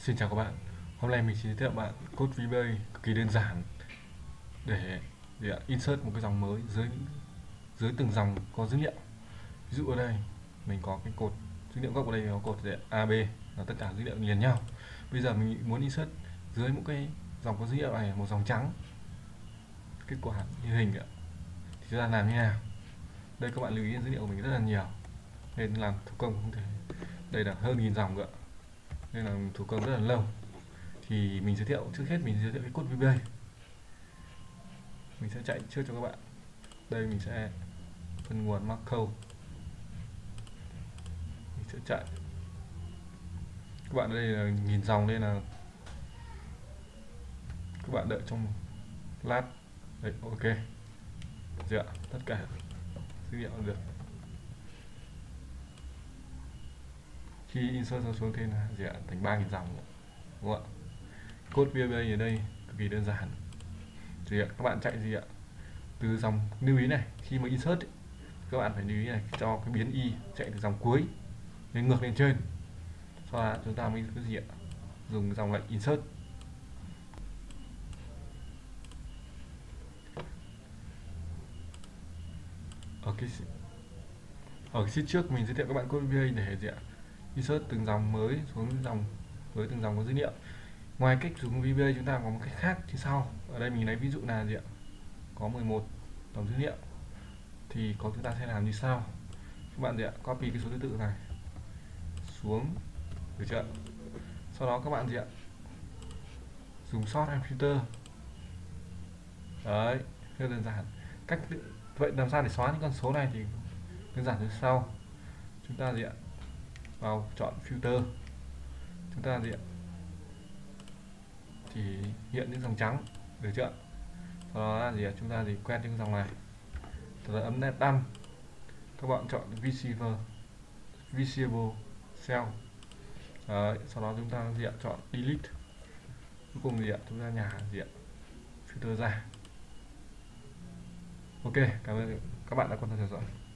Xin chào các bạn. Hôm nay mình sẽ giới thiệu bạn code VBA cực kỳ đơn giản để insert một cái dòng mới dưới dưới từng dòng có dữ liệu. Ví dụ ở đây mình có cái cột dữ liệu gốc, ở đây có cột AB là tất cả dữ liệu liền nhau. Bây giờ mình muốn insert dưới một cái dòng có dữ liệu này một dòng trắng, kết quả như hình ạ. Thì chúng ta làm như nào? Đây các bạn lưu ý dữ liệu của mình rất là nhiều nên làm thủ công không thể. Đây là hơn 1000 dòng nữa nên là thủ công rất là lâu. Thì mình giới thiệu trước hết, mình giới thiệu cái code VBA. Mình sẽ chạy trước cho các bạn. Đây mình sẽ phân nguồn macro, mình sẽ chạy. Các bạn ở đây là nghìn dòng nên là các bạn đợi trong lát. Đấy, ok. Dạ, tất cả dữ liệu được. Khi insert xuống thế là thành 3000 dòng, đúng không ạ? Code VBA ở đây cực kỳ đơn giản. Các bạn chạy từ dòng lưu ý này, khi mà insert các bạn phải lưu ý này, cho cái biến y chạy từ dòng cuối lên ngược lên trên, sau đó chúng ta mới dùng dòng lệnh insert. Ở cái sheet trước mình giới thiệu các bạn code VBA để insert từng dòng mới xuống dòng với từng dòng có dữ liệu. Ngoài cách dùng VBA chúng ta có một cách khác như sau. Ở đây mình lấy ví dụ là có 11 dòng dữ liệu thì chúng ta sẽ làm như sau. Các bạn copy cái số thứ tự này xuống, được chưa? Sau đó các bạn dùng sort and filter. Đấy, rất đơn giản. Cách vậy làm sao để xóa những con số này thì đơn giản như sau. Chúng ta vào chọn filter, chúng ta thì hiện những dòng trắng, được chưa? Sau đó là chúng ta quét những dòng này, thật là ấm nét đăng. Các bạn chọn visible cell. Đấy, sau đó chúng ta chọn delete. Cuối cùng chúng ta nhả filter ra. Ok, cảm ơn các bạn đã quan tâm theo dõi.